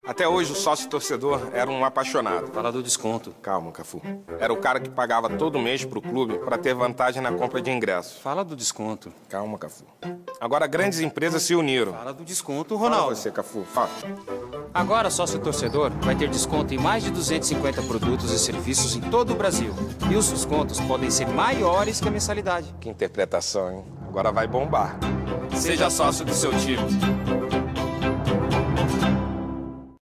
Até hoje, o sócio-torcedor era um apaixonado. Fala do desconto. Calma, Cafu. Era o cara que pagava todo mês pro clube para ter vantagem na compra de ingressos. Fala do desconto. Calma, Cafu. Agora, grandes empresas se uniram. Fala do desconto, Fala Ronaldo. você, Cafu. Fala. Agora, sócio-torcedor vai ter desconto em mais de 250 produtos e serviços em todo o Brasil. E os descontos podem ser maiores que a mensalidade. Que interpretação, hein? Agora vai bombar. Seja sócio do seu time.